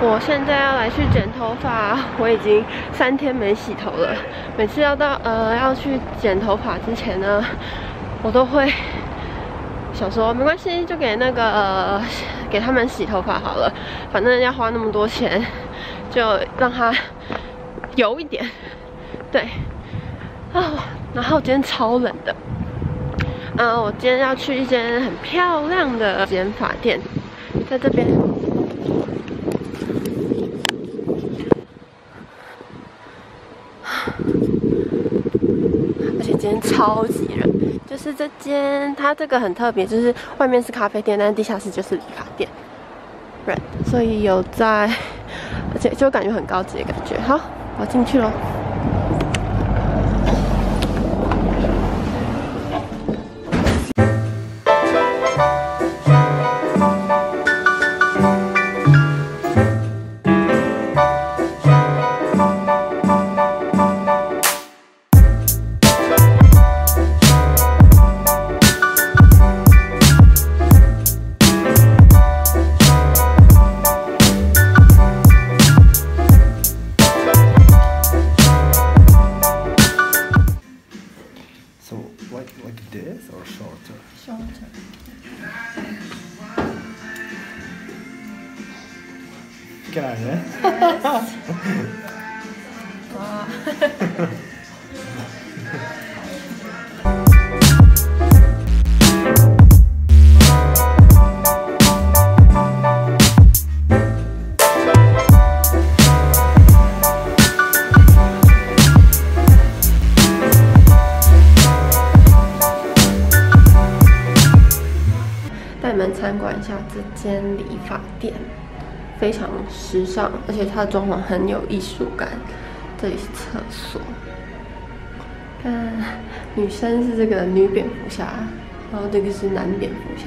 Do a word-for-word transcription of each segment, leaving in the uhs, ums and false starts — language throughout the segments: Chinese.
我现在要来去剪头发，我已经三天没洗头了。每次要到呃要去剪头发之前呢，我都会想说没关系，就给那个、呃、给他们洗头发好了，反正要花那么多钱，就让他油一点。对，啊、哦，然后今天超冷的。嗯、呃，我今天要去一间很漂亮的剪发店，在这边。 而且今天超级热，就是这间，它这个很特别，就是外面是咖啡店，但是地下室就是理发店，对，所以有在，而且就感觉很高级的感觉。好，我进去咯。 So, like like this or shorter? Shorter. Can I, yeah? Yes. Wow. 带你们参观一下这间理发店，非常时尚，而且它的装潢很有艺术感。这里是厕所，看女生是这个女蝙蝠侠，然后这个是男蝙蝠侠。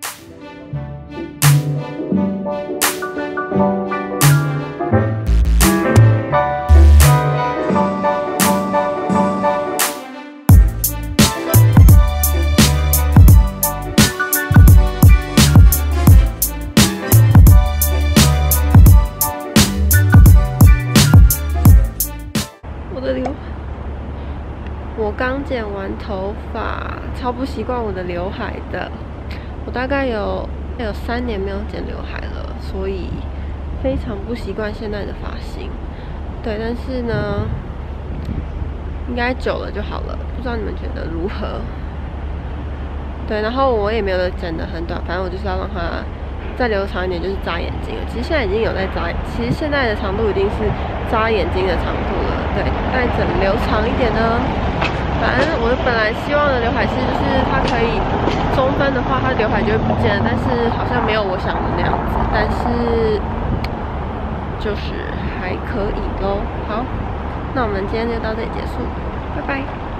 我刚剪完头发，超不习惯我的刘海的。我大概有有三年没有剪刘海了，所以非常不习惯现在的发型。对，但是呢，应该久了就好了。不知道你们觉得如何？对，然后我也没有剪得很短，反正我就是要让它再留长一点，就是扎眼睛了。其实现在已经有在扎，其实现在的长度已经是扎眼睛的长度了。对，但整留长一点呢？ 反正我本来希望的刘海是，就是它可以中分的话，它的刘海就会不见了。但是好像没有我想的那样子，但是就是还可以咯。好，那我们今天就到这里结束，拜拜。